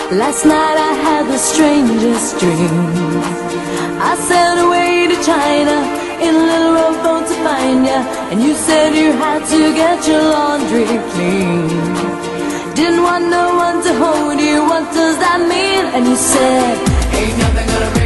Last night I had the strangest dream. I sailed away to China in a little rowboat to find ya, and you said you had to get your laundry clean. Didn't want no one to hold you, what does that mean? And you said, ain't nothing gonna be